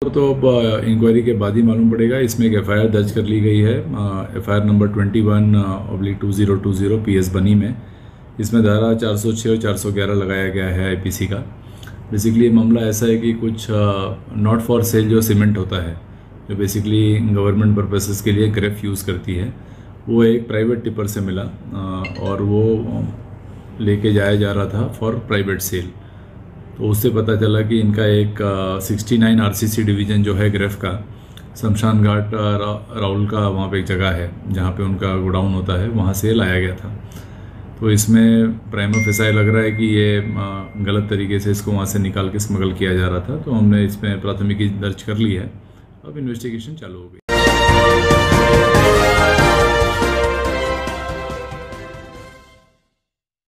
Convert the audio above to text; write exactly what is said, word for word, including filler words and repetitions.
तो अब इंक्वायरी के बाद ही मालूम पड़ेगा। इसमें एक एफआईआर दर्ज कर ली गई है, FIR number twenty one oblique two zero two zero PS Bani में। इसमें धारा चार सौ छः और चार सौ ग्यारह लगाया गया है आईपीसी का। बेसिकली मामला ऐसा है कि कुछ नॉट फॉर सेल जो सीमेंट होता है, जो बेसिकली गवर्नमेंट पर्पसेस के लिए ग्रेफ यूज़ करती है, वो एक प्राइवेट टिपर से मिला और वो लेके जाया जा रहा था फॉर प्राइवेट सेल। तो उससे पता चला कि इनका एक सिक्सटी नाइन आरसीसी डिवीज़न जो है ग्रेफ का, शमशान घाट रा, राउल का वहाँ पे एक जगह है जहाँ पे उनका गोडाउन होता है, वहाँ से लाया गया था। तो इसमें प्राइमा फेसाई लग रहा है कि ये गलत तरीके से इसको वहाँ से निकाल के स्मगल किया जा रहा था। तो हमने इसमें प्राथमिकी दर्ज कर ली है, अब इन्वेस्टिगेशन चालू हो गई।